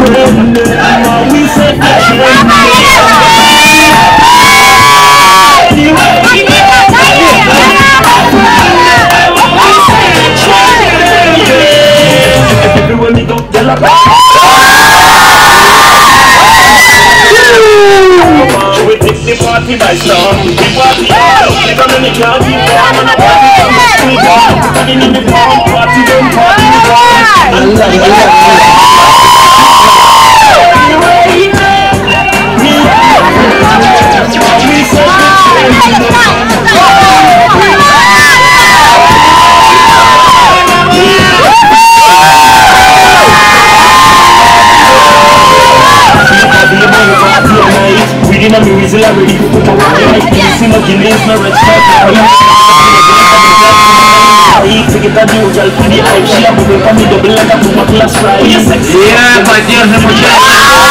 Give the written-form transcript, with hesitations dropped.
friend. We say everywhere we go, they're like we take the party by storm. The party they come in the can't keep warm. And the party comes to the ground. Party in the ground, party don't party in the reading a music already to put away like this in a Guinness, no respect. To get a new girl for the hype, she a bubble for me double like a Puma class fry. Yeah, my dear,